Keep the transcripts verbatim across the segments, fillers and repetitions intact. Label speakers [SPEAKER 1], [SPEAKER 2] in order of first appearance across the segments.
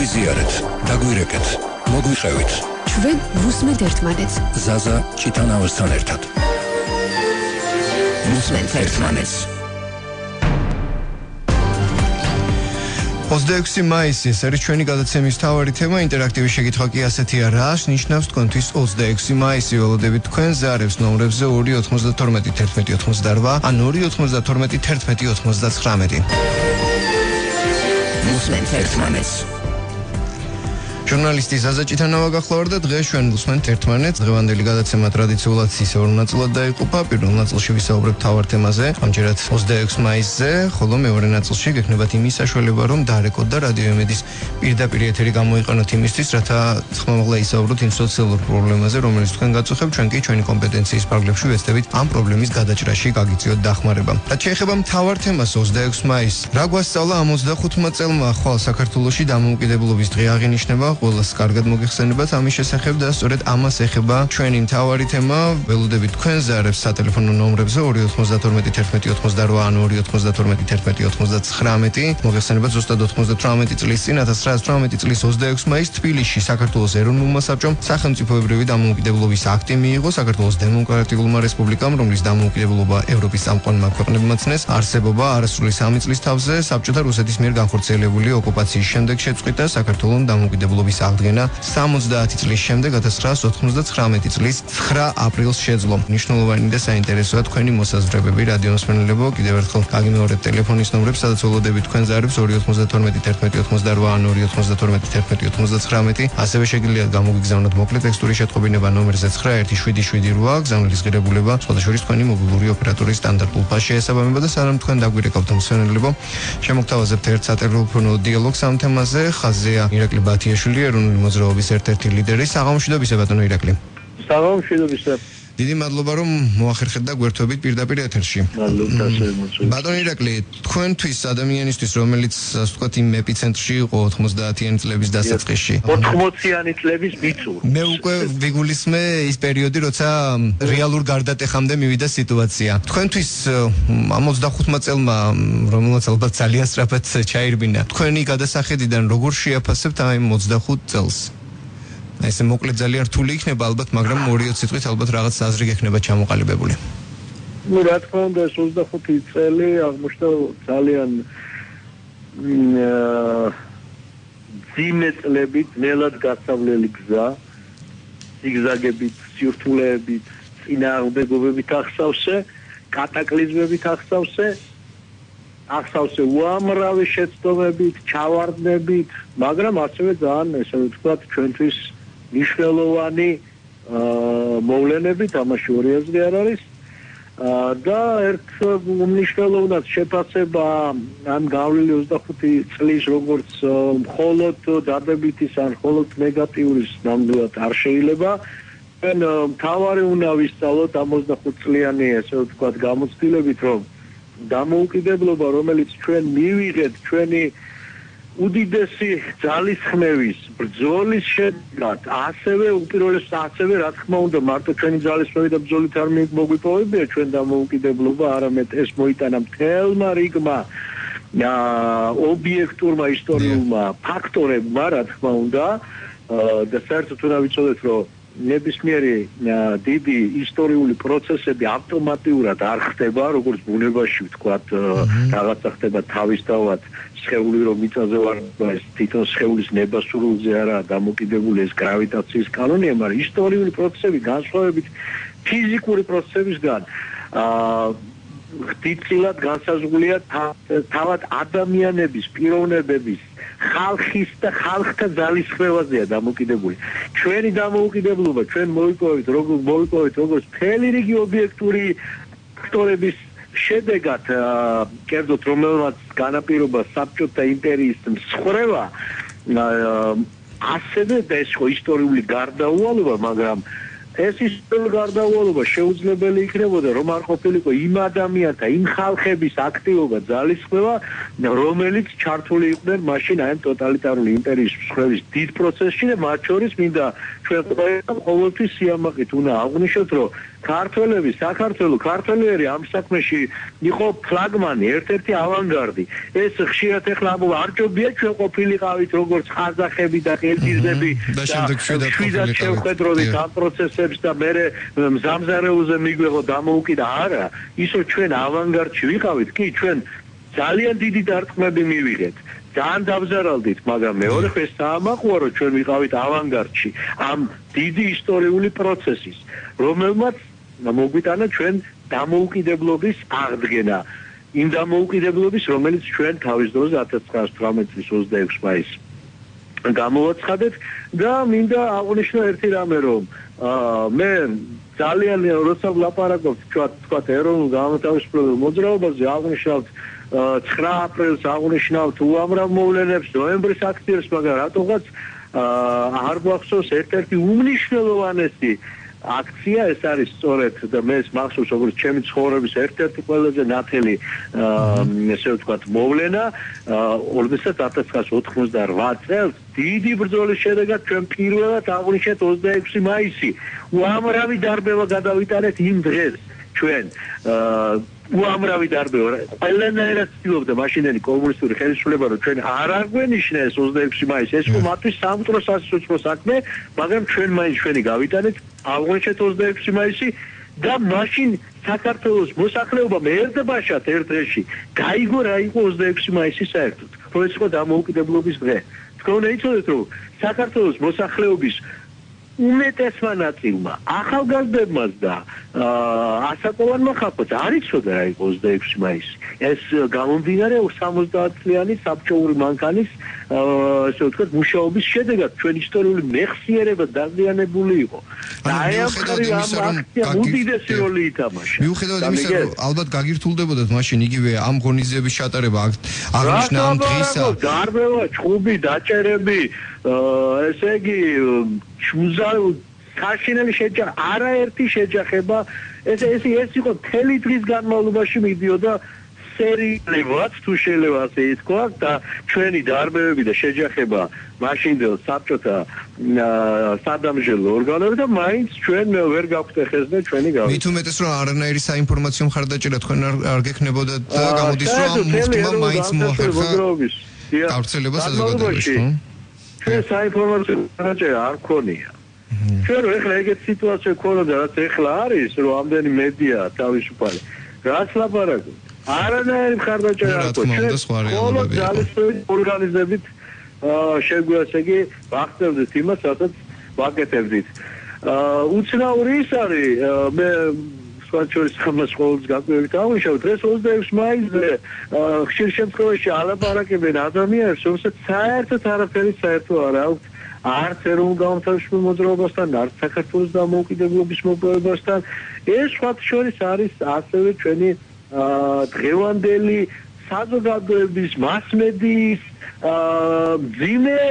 [SPEAKER 1] გაიზიარეთ, დაგვირეკეთ, მოგვიყევით.
[SPEAKER 2] ჩვენ ვუსმენთ ერთმანეთს.
[SPEAKER 1] ზაზა ჩიტანავასთან ერთად. ვუსმენთ ერთმანეთს.
[SPEAKER 3] ოცდაექვსი მაისი ეს არის ჩვენი გადაცემის მთავარი თემა. ინტერაქტიული შეკითხვა კი ასეთია: რას ნიშნავს თქვენთვის ოცდაექვსი მაისი? ველოდებით თქვენ ზარებს ნომრებზე ორი ოცდათორმეტი თერთმეტი ოცდაოთხ ან ორი ოცდათორმეტი თერთმეტი ოცდათხრამეტი.
[SPEAKER 1] ვუსმენთ ერთმანეთს.
[SPEAKER 3] ჟურნალისტი ზაზა ჩიტანავა გახლავარ და დღეს ჩვენ ვუსმენთ ერთმანეთს. დღევანდელი გადაცემა ტრადიციულად ისე ორ ნაწილად დაიყოფა. პირველ ნაწილში ვისაუბრებთ მთავარ თემაზე, ამჯერად ოცდაექვსი მაისზე, ხოლო მეორე ნაწილში გექნებათ იმის საშუალება, რომ დარეკოთ და რადიო ემედის პირდაპირ ეთერი გამოიყენოთ იმისთვის, რათა ხმამაღლა ისაუბროთ იმ სოციალურ პრობლემაზე, რომელიც თქვენ გაწუხებთ, ჩვენ კი ჩვენი კომპეტენციის პარგლებში ვეცდებით ამ პრობლემის გადაჭრაში გაგიწიოთ დახმარება. რაც შეეხება მთავარ თემას ოცდაექვსი მაისს, რა გვასწავლა ამ ოცდახუთმა წელმა? ხვალ საქართველოში დამოუკიდებლობის დღე აღინიშნება. ყველას კარგად მოგეხსენებათ ამის შესახებ და სწორედ ამას ეხება ჩვენი მთავარი თემა. ველოდებით თქვენ ზარებს სატელეფონო ნომრებზე ორი ოცდათორმეტი თერთმეტი ოცდაოთხ ან ორი ოცდათორმეტი თერთმეტი ოცდათხრამეტი. მოგეხსენებათ ზუსტად ოცდათვრამეტი წლის წინ ათას ცხრაასათვრამეტი წლის ოცდაექვსი მაისს თბილისში საქართველოს ეროვნულმა საბჭომ სახელმწიფოებრივი დამოუკიდებლობის აქტი მიიღო საქართველოს დემოკრატიულმა რესპუბლიკამ, რომლის დამოუკიდებლობა ევროპის წამყვანმა ქვეყნებმა ცნეს. არსებობა არასრული სამი წლის თავზე საბჭოთა რუსეთის მიერ განხორციელებული ოკუპაციის შემდეგ შეწყვიტა საქართველოს დამოუკიდებლობის აღდგენა სამოცდაათი წლის შემდეგ ათას ცხრაასოთხმოცდათხრამეტი წლის ცხრა აპრილს შეძლო. მნიშვნელოვანი და საინტერესოა თქვენი მოსაზრებები რადიო მსმენელებო. კიდევ ერთხელ გაგიმეორებ ტელეფონის ნომრებს, სადაც ველოდებით თქვენ ზარებს ორი ოცდათორმეტი თერთმეტი ოცდაოთხ ან ორი ოცდათორმეტი თერთმეტი ოცდათხრამეტი. ასევე შეგიძლიათ გამოგიგზავნოთ მოკლე ტექსტური შეტყობინება ნომერზე ცხრა ერთი შვიდი შვიდი რვა. გზავნილის ღირებულება სხვადასხვა თქვენი მობილური ოპერატორის სტანდარტულ ფასს შეესაბამება და სანამ თქვენ დაგვირეკავთ მსმენელებო, შემოგთავაზებთ ერთ სატელეფონო დიალოგს ამ თემაზე. ხაზია ირაკლი ბათიაშვილი, ეროვნული მოძრაობის ერთ-ერთი ლიდერი. საღამომშვიდობისა ბატონო ირაკლი.
[SPEAKER 4] საღამომშვიდობისა.
[SPEAKER 3] დიდი მადლობა რომ მოახერხეთ და გვერდთობით პირდაპირ ეთერში.
[SPEAKER 4] მადლობა დასწრებით.
[SPEAKER 3] ბატონო ირაკლი, თქვენთვის ადამიანისთვის, რომელიც ასე ვთქვათ იმ ეპიცენტრში იყო ოცდაათიანი წლების დასაწყისში.
[SPEAKER 4] ოცდაათიანი წლების ბიძური.
[SPEAKER 3] მე უკვე ვიგულისმე ის პერიოდი, როცა რეალურ გარდატეხამდე მივიდა სიტუაცია. თქვენთვის ამ ოცდახუთმა წელმა, რომელსაც ალბათ ძალიან სწრაფად ჩაირბინა, თქვენი გადასახედიდან როგორ შეაფასებთ ამ ოცდახუთ წელს? ესე მოკლედ ძალიან რთული იქნება ალბათ, მაგრამ ორი სიტყვით ალბათ რაღაც აზრი გექნება ჩამოყალიბებული.
[SPEAKER 4] ну რა თქმა უნდა ეს ოცდახუთი წელი აღმოჩნდა ძალიან ძიმე წლებით, ნელად გასავლელი გზა, ზიგზაგებით, სირთულეებით, წინააღმდეგობებით ახსავსე, კატაკლიზმებით ახსავსე, ახსავსე უამრავი შეცდომებით, ჩავარდნებით, მაგრამ ასევე ძალიან ესე ვთქვათ ჩვენთვის მნიშვნელოვანი მოვლენებით, ამაში ორი აზრი არ არის. და ერთ უმნიშვნელოვნად შეფასება ამ გავლილი ოცდახუთი წლის როგორც მხოლოდ დადებითის ან მხოლოდ ნეგატიურის ნამდვილად არ შეიძლება. ჩვენ მთავარი უნდა ვისწავლოთ ამ ოცდახუთ წლიანი ესე ვთქვათ გამოცდილებით, რომ დამოუკიდებლობა, რომელიც ჩვენ მივიღეთ ჩვენი უდიდესი ძალისხმევის ბრძოლის შედეგად, ასევე უპირველეს ასევე რა თქმა უნდა მარტო ჩვენი ძალისხმევი და ბრძოლით არ მოგვიპოვებია ჩვენ დამოუკიდებლობა, არამედ ეს მოიტანა მთელმა რიგმა ობიექტურმა ისტორიულმა ფაქტორებმა, რა თქმა უნდა, და საერთოდ უნდა ვიცოდეთ, რომ ნებისმიერი დიდი ისტორიული პროცესები ავტომატურად არ ხდება, როგორც ბუნებაში ვთქვათ, რაღაცა ხდება თავისთავად, სხეული რომ მიწაზე ვარ, ეს თვითონ სხეულის ნებასურულზე არაა დამოკიდებული ეს გრავიტაციის კანონია, მაგრამ ისტორიული პროცესები განსხვავებით ფიზიკური პროცესებისგან დიდწილად განსაზღვრულია თავად ადამიანების, პიროვნებების, ხალხის და ხალხთა ძალისხმევაზეა დამოკიდებული. ჩვენი დამოუკიდებლობა, ჩვენ მოვიპოვეთ როგორც მოვიპოვეთ როგორც მთელი რიგი ობიექტური ფაქტორების შედეგად, კერძოდ რომელმაც განაპირობა საბჭოთა იმპერიის მსხვერპლობა, ასევე და ეს ხო ისტორიული გარდაუვალობა, მაგრამ ეს ისტორიული გარდაუვალობა შეუძლებელი იქნებოდა, რომ არ ყოფილიყო იმ ადამიანთა, იმ ხალხების აქტივობა, ძალისხმევა, რომელიც ჩართული იყვნენ მაშინ აი ამ ტოტალიტარული იმპერიის მსხვერპლის დიდ პროცესში და მათ შორის მინდა ჩვენ ყოველთვის სიამაყით უნდა აღვნიშნოთ, რომ ქართველები, საქართველო, ქართველები ამ საქმეში იყო ფლაგმანი, ერთ-ერთი ავანგარდი. ეს ხშირად ეხლა არჯობია ჩვენ ყოფილიყავით როგორც ყაზახები და ყირგიზები
[SPEAKER 3] და შემდეგ
[SPEAKER 4] შვიდად შევხედროდით ამ პროცესებს და მე მზამზარეულზე მიგვეღო დამოუკიდა. არა, ისო ჩვენ ავანგარდში ვიყავით, კი ჩვენ ძალიან დიდი დარტყმები მივიღეთ. ძალიან დავზარალდით, მაგრამ მეორე ხეს საამაყოა, რომ ჩვენ ვიყავით ავანგარდში ამ დიდი ისტორიული პროცესის, რომელმაც მოგვიტანა ჩვენ დამოუკიდებლობის აღდგენა. იმ დამოუკიდებლობის, რომელიც ჩვენ თავის დროზე ათას ცხრაასი თვრამეტი წლის ოცდაექვსი მაისს გამოვაცხადეთ და მინდა აღვნიშნო ერთი რამე, რომ მე ძალიან როცა ვლაპარაკობთ თქვათ ეროვნულ განმათავისუფლებელ მოძრაობაზე, აღვნიშნავთ ცხრა აპრილს, აღვნიშნავთ უამრავ მოვლენებს, ნოემბრის აქციებს, მაგრამ რატოღაც არ გვახსოვს ერთ-ერთი უმნიშვნელოვანესი აქცია, ეს არის სწორედ და მე მახსოვს როგორც ჩემი ცხოვრების ერთ-ერთი ყველაზე ნათელი ესე ვთქვათ მოვლენა, როდესაც ათას ცხრაასი ოთხმოცდაოთხ წელს დიდი ბრძოლის შედეგად ჩვენ პირველად აღვნიშნეთ ოცდაექვსი მაისი. უამრავი დარბევა გადავიტანეთ იმ დღეს ჩვენ უამრავი დარბევა. ყველანაირად ცდილობდა მაშინდელი კომუნისტური ხელისუფლება, რომ ჩვენ არ აგვენიშნეს ოცდაექვსი მაისი. ეს იყო მათთვის სამწუხარო სასიცოცხლო საქმე, მაგრამ ჩვენ მაინც ჩვენი გავიტანეთ, აღვნიშნეთ ოცდაექვსი მაისი და მაშინ საქართველოს მოსახლეობამ ერთბაშად ერთ დღეში გაიგო რა იყო ოცდაექვსი მაისი საერთოდ. რომ ეს იყო დამოუკიდებლობის დღე. თქვენ იცოდეთ, რომ საქართველოს მოსახლეობის უმეტესმა ნაწილმა, ახალგაზრდებმაც და ასაკოვანმა ხალხმაც არ იცოდა რა იყო ოცდაექვსი მაისი. ეს გამომდინარე სამოცდაათ წლიანი საბჭოური მანქანის ესე ვთქვათ მუშაობის შედეგად ჩვენ ისტორიული მეხსიერება დაზიანებული იყო. და აი ამ აქციამ უდიდესი როლი ითამაშა.
[SPEAKER 3] მიუხედავად იმისა, რომ ალბათ გაგირთულდებოდათ მაშინ იგივე ამ ღონისძიების შეტარება აღნიშნა ამ დღისა.
[SPEAKER 4] დარბევა, ჩხუბი, დაჭერები, ესე იგი საშინელი შეჯახება, არაერთი შეჯახება, ეს ეს ეს იყო მთელი დღის განმავლობაში მიდიოდა სერიალურად, თუ შეიძლება ასე ითქვა და ჩვენი დარბევები და შეჯახება მაშინდელ საბჭოთა სადამსჯელო ორგანოები და მაინც ჩვენ ვერ გავხტეხეს და ჩვენი გავი.
[SPEAKER 3] მით უმეტეს რომ არანაირი საინფორმაციო მხარდაჭერა თქვენ არ გექნებოდათ და გამოდის რომ ამ მუხტმა მაინც მოახერხა გავრცელება საზოგადოებაში.
[SPEAKER 4] ჩვენ საინფორმაციო მხარდაჭერა არ ქონია. ჩვენ ეხლა ეგეთ სიტუაცია ქონოდა, რაც ეხლა არის, რომ ამდენი მედია თავისუფალი. რაც ლაპარაკობ. არანაირი მხარდაჭერა არ ქონია. მხოლოდ ძალისხმევით ორგანიზებით შეგვიასეგი ვახცევდით იმას, რასაც ვაკეთებდით. უცნაური ის არის, მე სხვაჩორის ხმას ყოველთვის გაკვირვებით აღვნიშნავთ, დღეს ოცდაექვსი მაისზე ხშირ შემთხვევაში ალაპარაკებენ ადამიანებს, რომელსაც საერთოდ არაფერი საერთო არ აქვს არც ეროვნულ განმათავისუფლებელ მოძრაობასთან, არც საქართველოს დამოუკიდებლობის მოპოვებასთან. ეს სხვათა შორის არის ასევე ჩვენი დღევანდელი საზოგადოების, მასმედიის ძიმე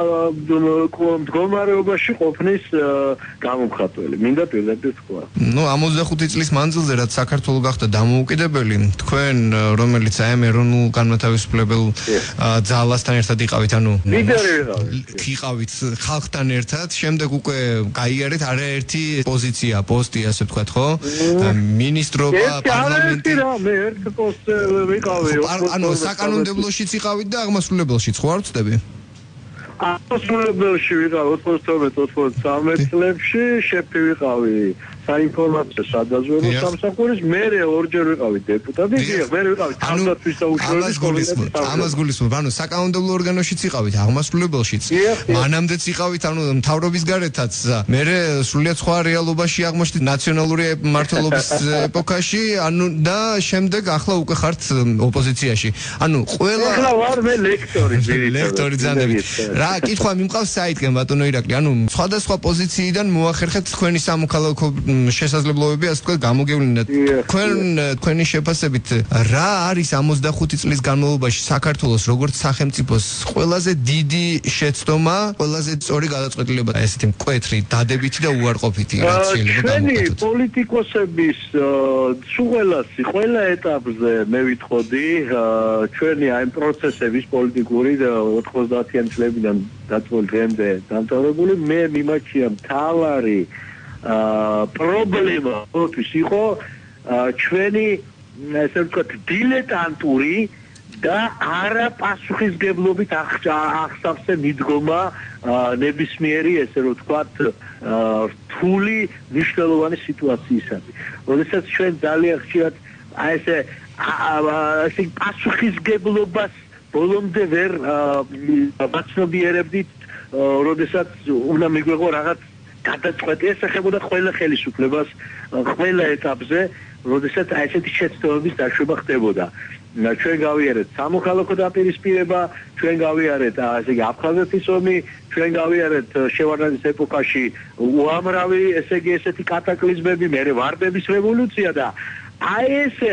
[SPEAKER 4] მდგომარეობაში ყოფნის გამომხატველი. მინდა პირდაპირ თქვა.
[SPEAKER 3] ნუ ოცდახუთი წლის მანძილზე რაც საქართველო გახდა დამოუკიდებელი, თქვენ რომელიც აი ამ ეროვნულ განმათავისუფლებელ ძალასთან ერთად იყავით, ანუ
[SPEAKER 4] ლიდერი ვიყავით.
[SPEAKER 3] იყავით ხალხთან ერთად, შემდეგ უკვე გაიარეთ არაერთი პოზიცია, პოსტი, ასე ვთქვათ, ხო? მინისტრობა, პარლამენტი.
[SPEAKER 4] მე ერთ პოსტზე ვიყავი.
[SPEAKER 3] ანუ საკანონმდებლოშიც იყავით და აღმასრულებელშიც ხო არ ვწდები?
[SPEAKER 4] აღმასრულებელში ვიყავი ოცდათორმეტ ოცდათვრამეტ წლებში, შეფი ვიყავი საინფორმაციო სადაზვერვო სამსახურის, მერე ორჯერ ვიყავი დეპუტატი, მერე ვიყავი თავდაცვის და უშუალოდ კომიტეტის.
[SPEAKER 3] ამას გულისხმობ, ანუ საკანონმდებლო ორგანოშიც იყავით, აღმასრულებელშიც. მანამდეც იყავით, ანუ მთავრობის გარეთაც. მერე სრულიად სხვა რეალობაში აღმოჩნდით ნაციონალური მმართველობის ეპოქაში, ანუ და შემდეგ ახლა უკვე ხართ ოპოზიციაში. ანუ ყველა
[SPEAKER 4] ახლა ვარ მე ლექტორი,
[SPEAKER 3] ლექტორი ძანებით. რა, კითხვა მიმყავს საითგენ ბატონო ირაკლი, ანუ სხვადასხვა პოზიციიდან მოახერხეთ თქვენი სამოქალაქო შესაძლებლობები ასე ვთქვათ გამოგევლინათ. თქვენ თქვენი შეფასებით რა არის ოცდახუთი წლის განმავლობაში საქართველოს როგორც სახელმწიფოს ყველაზე დიდი შეცდომა, ყველაზე სწორი გადაწყვეტილება, ესეთი მკვეთრი, დადებითი და უარყოფითი რაც შეიძლება
[SPEAKER 4] გამოვაკეთოთ. ჩვენი პოლიტიკოსების სულელასი ყველა ეტაპზე მე ვითხოვდი ჩვენი აი პროცესების პოლიტიკური ოთხმოცდაათიან წლებიდან დაწყებული დღემდე დამთავრებული მე მიმაჩნია მთავარი პრობლემა ოთვის იყო ჩვენი ესე ვთქვათ დილეტანტური და არა პასუხისგებლობით აღსავსე მიდგომა ნებისმიერი ესე რომ ვთქვათ რთული მნიშვნელოვანი სიტუაციისადმი. როდესაც ჩვენ ძალიან ხშირად აი ესე ასე პასუხისგებლობას ბოლომდე ვერ ვაცნობიერებდით, როდესაც უნდა მიგვეღო რაღაც გადაწყვეტი ესახებოდა ყველა ხელისუფლებას ყველა ეტაპზე, როდესაც აი ესეთი შეცდომების დაშვება ხდებოდა. ჩვენ გავიარეთ სამოქალაქო დაპირისპირება, ჩვენ გავიარეთ ასე იგი აფხაზეთის ომი, ჩვენ გავიარეთ შევარდნაძის ეპოქაში უამრავი ესე იგი ესეთი კატაკლიზმები, მერე ვარდების რევოლუცია და აი ესე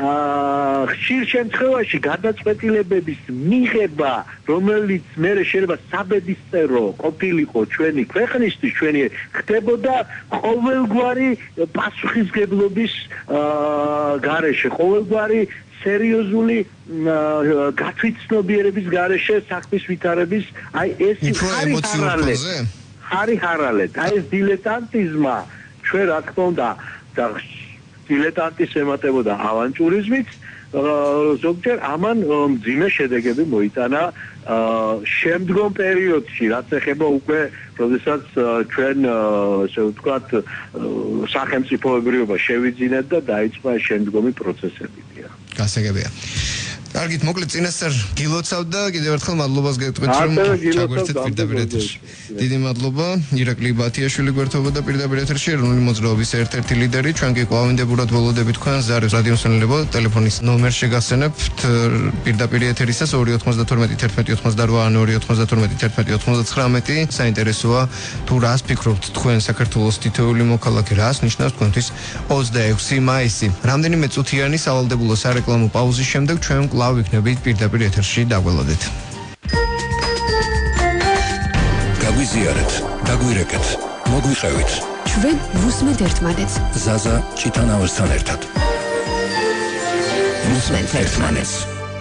[SPEAKER 4] ხშირ შემთხვევაში გადაწყვეტილებების მიღება, რომელიც მერე შეიძლება საბედისწერო ყოფილიყო ჩვენი ქვეყნისთვის, ჩვენი ხდებოდა ყოველგვარი პასუხისგებლობის გარეშე, ყოველგვარი სერიოზული გათვითცნობიერების გარეშე საქმის ვითარების აი ეს ხარი ხარი ხარალეთ აი ეს დილეტანტიზმა ჩვენ რა თქმა უნდა და დილეტანტის ემატებოდა ავანტურიზმით ზოგჯერ ამან მძიმე შედეგები მოიტანა შემდგომ პერიოდში რაც ეხება უკვე როდესაც ჩვენ ასე ვთქვათ სახელმწიფოებრიობა შევიძინეთ და დაიწყო შემდგომი პროცესები.
[SPEAKER 3] გასაგებია. კარგით, მოკლედ წინასწარ გილოცავ და კიდევ ერთხელ მადლობას გეტყვით რომ ჩაგვერთეთ პირდაპირ ეთერში. დიდი მადლობა. ირაკლი ბათიაშვილი გვერდთობა და პირდაპირ ეთერში ეროვნული მოძრაობის ერთ-ერთი ლიდერი. ჩვენ კი ყვავინდებურად ველოდებით თქვენ ზარებს რადიოსმენელებო ტელეფონის ნომერს შეგახსენებთ პირდაპირ ეთერისას ორი ოცდათორმეტი თერთმეტი ოცდაოთხი ან ორი ოცდათორმეტი თერთმეტი ოცდათხრამეტი. საინტერესოა თუ რას ფიქრობთ თქვენ საქართველოს თითოეული მოქალაქე, რას ნიშნავს თქვენთვის ოცდაექვსი მაისი. რამდენიმე წუთიანი სავალდებულო სარეკლამო პაუზის შემდეგ ჩვენ კვლავ ვიქნებით პირდაპირ ეთერში დაგველოდეთ.
[SPEAKER 1] გაგვიზიარეთ, დაგვირეკეთ, მოგვიყევით.
[SPEAKER 2] ჩვენ ვუსმენთ ერთმანეთს.
[SPEAKER 1] ზაზა ჩიტანავასთან ერთად. ვუსმენთ ერთმანეთს.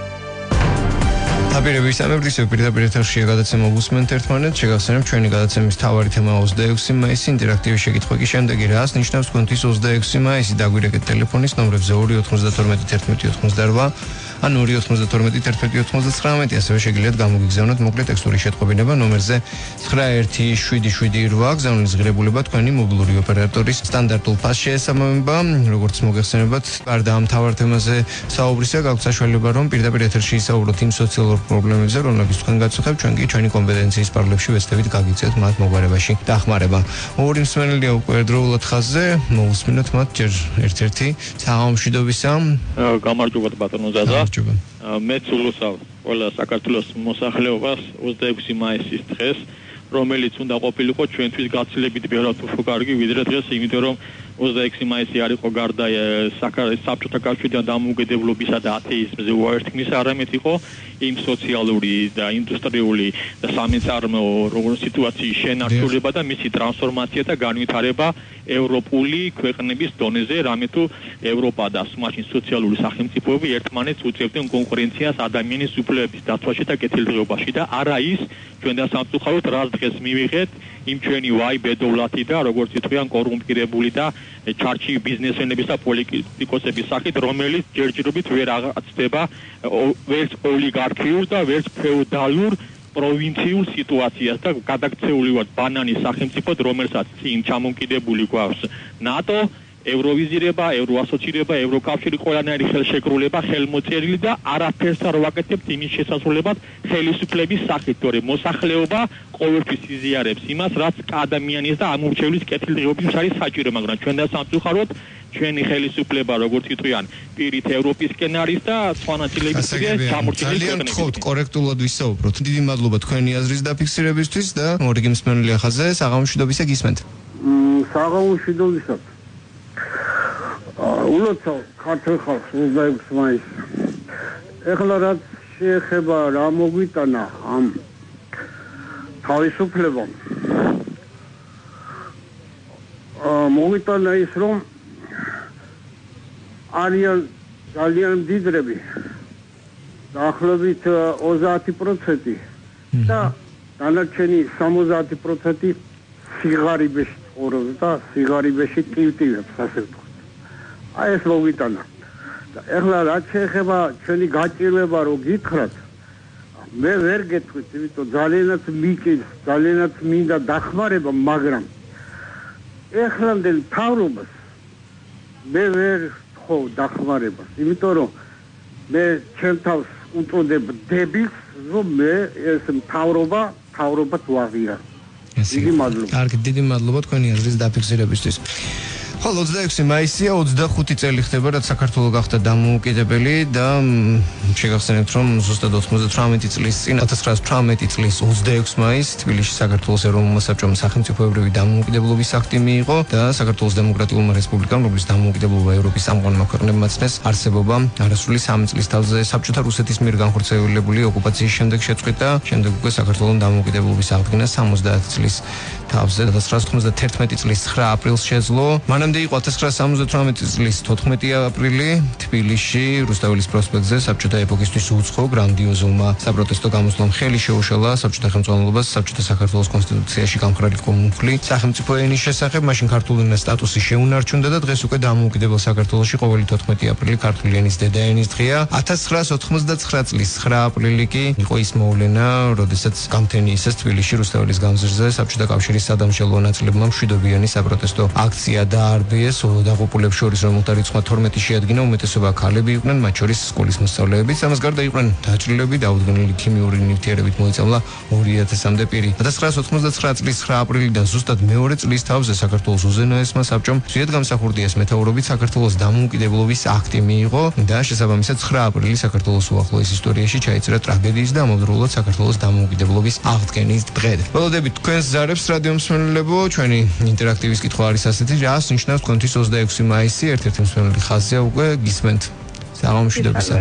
[SPEAKER 3] აპირების სამებრისო პირდაპირ ეთერში გადაცემა ვუსმენთ ერთმანეთს. შეგახსენებთ ჩვენი გადაცემის მთავარი თემა ოცდაექვსი მაისი, ინტერაქტიული შეკითხვა კი შემდეგი რას ნიშნავს თქვენთვის ოცდაექვსი მაისი. დაგვირეკეთ ტელეფონის ნომრებზე ორი ოცდათორმეტი თერთმეტი ოცდაოთხი ან ორი ოცდათორმეტი თერთმეტი ოცდათხრამეტი. ასევე შეგიძლიათ გამოგიგზავნოთ მოკლე ტექსტური შეტყობინება ნომერზე ცხრა ერთი შვიდი შვიდი რვა. გზავნის ღირებულება თქვენი მობილური ოპერატორის სტანდარტულ ფასს შეესაბამება. როგორც მოგეხსენებათ, გარდა ამ მთავარ თემაზე საუბრისა, გაქვთ საშუალება რომ პირდაპირ ეთერში ისაუბროთ იმ სოციალურ პრობლემებზე, რომლებიც თქვენ გაწუხებთ, ჩვენ კი ჩვენი კომპეტენციის პარალელში ვეცდებით გაგიწევთ მათ მოგვარებაში დახმარება. ორი მსმენელია უკვე ერთდროულად ხაზზე, მოусმინოთ მათ ჯერ ერთ-ერთი საღამომშვიდობისა.
[SPEAKER 5] გამარჯობათ ბატონო ზაზა. მე ცულოსავ ყველა საქართველოს მოსახლეობას ოცდაექვსი მაისის დღეს, რომელიც უნდა ყოფილიყო ჩვენთვის გაცილებით ბევრად უფრო კარგი ვიდრე დღეს, იმიტომ რომ ოცდაექვსი მაისი არ იყო გარდა საბჭოთა კავშირიდან დამოუკიდებლობისა და ათეიზმზე უერთქმის, არამედ იყო იმ სოციალური და ინდუსტრიული და სამეწარმეო სიტუაციის შენარჩუნება და მისი ტრანსფორმაცია და განვითარება ევროპული ქვეყნების დონეზე, რამე თუ ევროპა და მაშინ სოციალური სახელმწიფოები ერთმანეთს უწევდნენ კონკურენციას ადამიანის უფლებების დაცვაში და კეთილდღეობაში და არა ის ჩვენ და სამწუხაროდ რაც დღეს მივიღეთ იმ ჩვენი ვაი ბედოვლათი და როგორც ითქვიან კორუმპირებული და ჩარჩი ბიზნესმენების და პოლიტიკოსების სახით, რომელიც ჯერჯერობით ვერ აღწდება ვერც ოლიგარქიულ და ვერც ფეოდალურ პროვინციულ სიტუაციას და გადაქცეული ვართ ბანანის სახელმწიფოდ, რომელსაც წინ ჩამოკიდებული გვაქვს ნატო, ევროვიზირება, ევროასოცირება, ევროკავშირი, ყველანაირი ხელშეკრულება, ხელმოწერილი და არაფერს არ ვაკეთებთ იმის შესასრულებლად ხელისუფლების სახით, თორემ მოსახლეობა ყოველთვის იზიარებს იმას, რაც ადამიანის და ამორჩევლის კეთილდღეობის არის საჭირო, მაგრამ ჩვენ და სამწუხაროდ ჩვენი ხელისუფლება, როგორც იტყვიან, პირით ევროპისკენ არის და სხვა ნაწილებისგან ჩამორჩენილი ქვეყნები.
[SPEAKER 3] ძალიან გთხოვთ კორექტულად ვისაუბროთ. დიდი მადლობა თქვენი აზრის დაფიქსირებისთვის და ორი მსმენელი ხაზზე საღამომშვიდობისა გისმენთ.
[SPEAKER 4] საღამომშვიდობისა.
[SPEAKER 6] ულოცავ ქართულ ხალხს ოცდაექვსი მაისს. ეხლა რაც შეეხება რა მოგვიტანა ამ თავისუფლებამ. აა მოგვიტანა ის რომ არიან ძალიან მდიდრები დაახლოებით ოცდაათი პროცენტი და დანარჩენი სამოცდაათი პროცენტი სიგარიბეში ცხოვრობს და სიგარიბეში ტივტივებს ასე ვთქვათ. აი ეს მოგვიტანა. ეხლა რაც შეეხება ჩვენი გაჭირვება რომ გითხრათ მე ვერ გეტყვით, იმიტომ ძალიანაც მიკის, ძალიანაც მინდა დახმარება, მაგრამ ეხლამდელ მთავრობას მე ვერ ვთხოვ დახმარებას, იმიტომ რომ მე ჩემ თავს უწოდებ დებილს, რომ მე ეს მთავრობა, მთავრობად ვაღიარო. დიდი მადლობა.
[SPEAKER 3] კარგი, დიდი მადლობა თქვენი აზრის დაფიქსირებისთვის. ხოლო ოცდაექვსი მაისია, ოცდახუთი წელი ხდება, რაც საქართველოს გახდა დამოუკიდებელი და შეგახსენებთ, რომ ზუსტად ოცდათვრამეტი წლის წინ, ათას ცხრაასი თვრამეტი წლის ოცდაექვსი მაისს თბილისში საქართველოს ეროვნულმა საბჭომ სახელმწიფოებრივი დამოუკიდებლობის აქტი მიიღო და საქართველოს დემოკრატიულმა რესპუბლიკამ, რომლის დამოუკიდებლობა ევროპის სამყარომა ქვეყნებმა ცნეს, არსებობა არასრული სამი წლის თავზე საბჭოთა რუსეთის მიერ განხორციელებული ოკუპაციის შემდეგ შეწყვიტა, შემდეგ უკვე საქართველოს დამოუკიდებლობის აღდგენა სამოცდაათი წლის თავზე ათას ცხრაასი ოცდათერთმეტი წლის ცხრა აპრილს შეძლო. მანამდე იყო ათას ცხრაასი სამოცდათვრამეტი წლის თოთხმეტი აპრილი თბილისში რუსთაველის პროსპექტზე საბჭოთა ეპოქისთვის უცხო გრანდიოზულმა საპროტესტო გამოსვლამ ხელი შეუშალა საბჭოთა ხელმძღვანელობას საბჭოთა საქართველოს კონსტიტუციაში გამხრალი კომუნქვლი სახელმწიფო ენის შესახებ, მაშინ ქართული ენის სტატუსი შეუნარჩუნდა და დღეს უკვე დამოუკიდებელ საქართველოში ყოველი თოთხმეტი აპრილი ქართული ენის დედაენის დღეა. ათას ცხრაასი ოცდათხმეტი წლის ცხრა აპრილი კი იყო ის მოვლენა, როდესაც გამთენიისას თბილისში რუსთაველის გამზირზე საბჭოთა კავშირის სადამსჯელო ნაწილებმა მშვიდობიანი საპროტესტო აქცია დაარბიეს, დაღუპულებს შორის რომელთა რიცხვმა თორმეტი შეადგინა, უმეტესობა ქალები იყვნენ, მათ შორის სკოლის მოსწავლეებიც. ამას გარდა იყვნენ დაჭრილები, დაუდგენელი ქიმიური ნივთიერებით მოიწამლა ორი ათასამდე პირი. ათას ცხრაასი ოცდათხმეტი წლის ცხრა აპრილიდან ზუსტად მეორე წლის თავზე საქართველოს უზენაესმა საბჭომ ზვიადგამსახურდიას მეთაურობით საქართველოს დამოუკიდებლობის აქტი მიიღო და შესაბამისად ცხრა აპრილი საქართველოს უახლოეს ისტორიაში ჩაიწერა ტრაგედიის და ამავდროულად საქართველოს დამოუკიდებლობის აღდგენის დღედ. ველოდებით თქვენს ზარებს რადიო მსმენელებო, ჩვენი ინტერაქტივის კითხვა არის ასეთი, რას ნიშნავს თქვენთვის ოცდაექვსი მაისი, ერთ-ერთი მსმენელი ხაზია უკვე გისმენთ. საღამომშვიდობისა.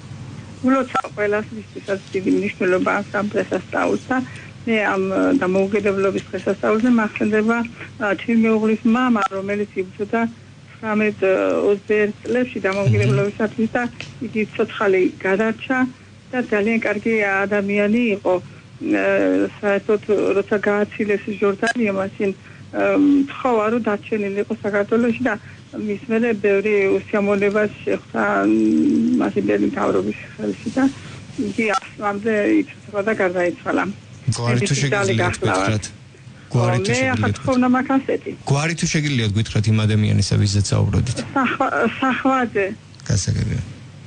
[SPEAKER 7] ულოცავ ყველას ვისთვისაც დიდი მნიშვნელობა აქვს ამ დღესასწაულს და მე ამ დამოუკიდებლობის დღესასწაულზე მახსენდება ჩემი მეუღლის მამა, რომელიც იბრძოდა ცხრამეტ ოცდაერთ წლებში დამოუკიდებლობისათვის და იგი ცოცხალი გადარჩა და ძალიან კარგი ადამიანი იყო. საერთოდ როცა გააცილეს ჟორდანია, მაშინ თხოვა რომ დარჩენილი იყო საქართველოში და მის მერე ბევრი უსიამოვნებას შეხვდა მაშინ ბერლინ მთავრობის ხელში და იგი ასლამდე იცოდა და გარდაიცვალა.
[SPEAKER 3] გვარი თუ შეგიძლიათ გითხრათ? გვარი თუ შეგიძლიათ?
[SPEAKER 7] ხომ ნამაკასეთი.
[SPEAKER 3] გვარი თუ შეგიძლიათ გითხრათ იმ ადამიანისა, ვისაც საუბრობთ?
[SPEAKER 7] სახვაძე.
[SPEAKER 3] გასაგებია.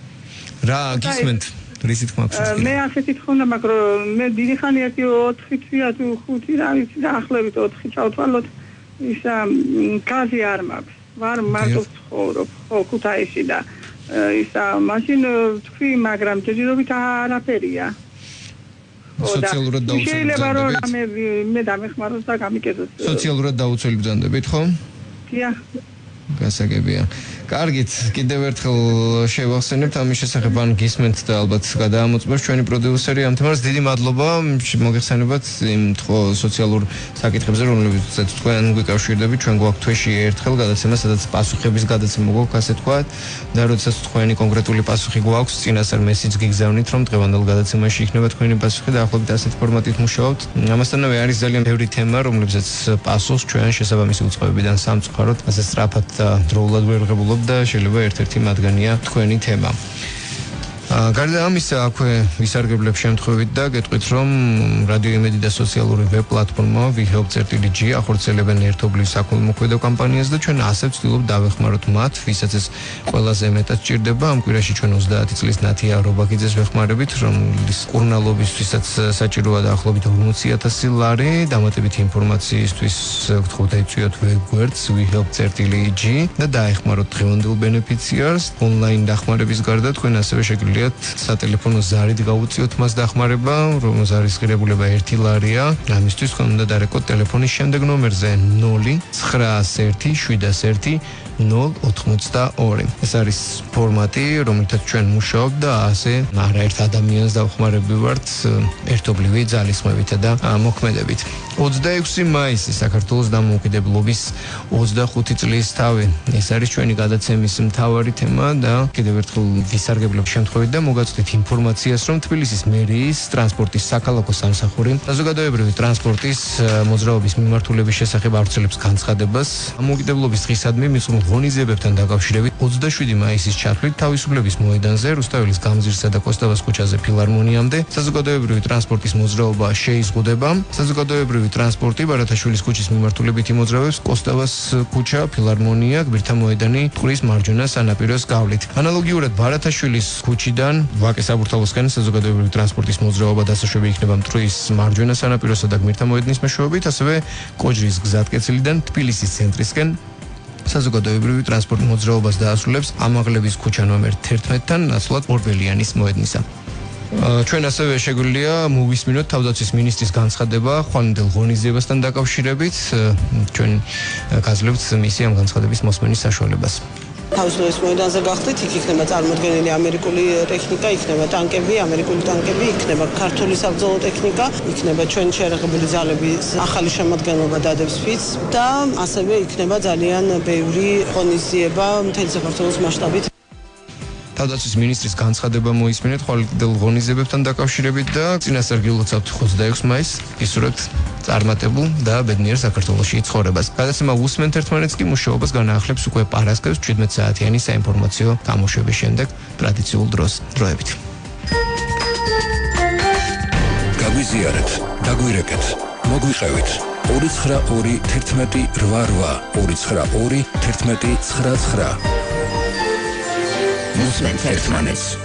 [SPEAKER 3] რა გისმენთ? რისი თქმა აქვს?
[SPEAKER 7] მე ასეთი თქმა, მაგრამ მე დიდი ხანი ერთი ოთხი თვია თუ ხუთი რა ვიცი დაახლოებით ოთხი წავთვალოთ ისა გაზი არ მაქვს. ვარ მარტო ცხოვრობ ხო ქუთაისში და ისა მაშინ თქვი, მაგრამ ჯერჯერობით არაფერია.
[SPEAKER 3] სოციალურად დაუცველი
[SPEAKER 7] შეიძლება რომ მე მე დამეხმაროს და გამიკეთოს.
[SPEAKER 3] სოციალურად დაუცველი ბრძანდებით, ხო?
[SPEAKER 7] დიახ.
[SPEAKER 3] გასაგებია. კარგით, კიდევ ერთხელ შევახსენებთ ამის შესახებ, ან გისმენთ და ალბათ გადაამოწმებს ჩვენი პროდიუსერი ამ თემას. დიდი მადლობა, მოგეხსენებათ იმ თქო სოციალურ საკითხებზე, რომლებიც თქვენ გვიკავშირდებით, ჩვენ გვაქვს თვეში ერთხელ გადაცემა, სადაც პასუხების გადაცემა გვაქვს, ასე თქვათ, და როდესაც თქვენი კონკრეტული პასუხი გვაქვს, წინასწარ მესიჯს გიგზავნით, რომ დღევანდელ გადაცემაში იქნება თქვენი პასუხი და ახლობით ასეთი ფორმატით მუშაობთ. ამასთანავე არის ძალიან ბევრი თემა, რომლებზეც პასუხს ჩვენ შესაბამისი უწყებებიდან სამწუხაროდ ასე სწრაფად და დროულად ვერ ვღებულობთ და შეიძლება ერთ-ერთი მათგანია თქვენი თემა. გარდა ამისა, აქვე ვისარგებლებ შემთხვევით და გეტყვით, რომ რადიო იმედი და სოციალური ვებ პლატფორმა we-help.gi ახორციელებენ ერთობლივ საქველმოქმედო კამპანიას და ჩვენ ასე ვცდილობთ დავეხმაროთ მათ, ვისაც ეს ყველაზე მეტად სჭირდება. ამ კვირაში ჩვენ ოცდაათი წლის ნათია რობაქიძეს ვეხმარებით, რომლის კურნალობისთვისაც საჭიროა დაახლოებით ორმოცი ათასი ლარი. დამატებითი ინფორმაციისთვის გთხოვთ ეწვიოთ ვებგვერდს we-help.gi და დაეხმაროთ დღევანდელ ბენეფიციარს. ონლაინ დახმარების გარდა თქვენ ასევე შეგიძლიათ სატელეფონო ზარით გაუწიოთ მას დახმარება, რომელზეც არის ღირებულება ერთი ლარია. ამისთვის ხომ უნდა დარეკოთ ტელეფონის შემდეგ ნომერზე ნული ცხრაასი ერთი შვიდასი ერთი ნულ ოცდაოთხი. ეს არის ფორმატი, რომელთაც ჩვენ მუშაობთ და ასე არაერთ ადამიანს დავხმარები ვართ ერთობლივი ძალისხმევითა და მოქმედებით. ოცდაექვსი მაისი საქართველოს დამოუკიდებლობის ოცდახუთი წლის თავი. ეს არის ჩვენი გადაცემის მთავარი თემა და კიდევ ერთხელ ვისარგებლებ შემთხვევით და მოგაწვდით ინფორმაციას, რომ თბილისის მერიის ტრანსპორტის საქალაქო სამსახური საზოგადოებრივი ტრანსპორტის მოძრაობის მიმართულების შესახებ ავრცელებს განცხადებას. დამოუკიდებლობის დღისადმი მისულ ღონისძიებებთან დაკავშირებით ოცდაშვიდი მაისის ჩათვლით თავისუფლების მოედანზე, რუსთაველის გამზირსა და კოსტავას ქუჩაზე ფილარმონიამდე საზოგადოებრივი ტრანსპორტის მოძრაობა შეიზღუდება. საზოგადოებრივი ტრანსპორტი ბარათაშვილის ქუჩის მიმართულებითი მოძრაობს კოსტავას ქუჩა, ფილარმონია, გვირთა მოედანი, ტყურის მარჯვენა სანაპიროს გავლით. ანალოგიურად ბარათაშვილის ქუჩიდან ვაკეს საბურთალოსკენ საზოგადოებრივი ტრანსპორტის მოძრაობა დასაშვები იქნება მტკვრის მარჯვენა სანაპიროსა და გვირთა მოედნის მეშვეობით, ასევე კოჯრის გზატკეცილიდან თბილისის ცენტრისკენ საზოგადოებრივი ტრანსპორტის მოძრაობას დაასრულებს ამაღლების ქუჩა ნომერ თერთმეტთან ნაცვლად ორბელიანის მოედნისა. ჩვენ ასევე შეგვიძლია მოვისმინოთ თავდაცვის მინისტრის განცხადება ხვალინდელ ღონისძიებასთან დაკავშირებით. ჩვენ გაძლევთ მისი ამ განცხადების მოსმენის საშუალებას.
[SPEAKER 8] თავისუფლების მოედანზე გახდით, იქ იქნება წარმოდგენილი ამერიკული ტექნიკა, იქნება ტანკები, ამერიკული ტანკები, იქნება ქართული საბრძოლო ტექნიკა, იქნება ჩვენ შეერაღებული ძალების ახალი შემადგენლობა დადებს ფიცს და ასევე იქნება ძალიან ბევრი ღონისძიება მთელი საქართველოს მასშტაბით.
[SPEAKER 3] თავდაცვის მინისტრის განცხადება მოისმინეთ ხვალინდელ ღონისძიებებთან დაკავშირებით და წინასწარ გილოცავთ ოცდაექვსი მაისს, ისურვებთ წარმატებულ და ბედნიერ საქართველოში ცხოვრებას. გადაცემა უსმენთ ერთმანეთს კი მუშაობას განაახლებს უკვე პარასკევს შვიდმეტ საათიანი საინფორმაციო გამოშვების შემდეგ ტრადიციულ დროს. დროებით.
[SPEAKER 1] გაგვიზიარეთ, დაგვირეკეთ, მოგვიყევით. ორი ცხრა ორი თერთმეტი რვა რვა, ორი ცხრა ორი თერთმეტი ცხრა ცხრა. უსმენთ ერთმანეთს.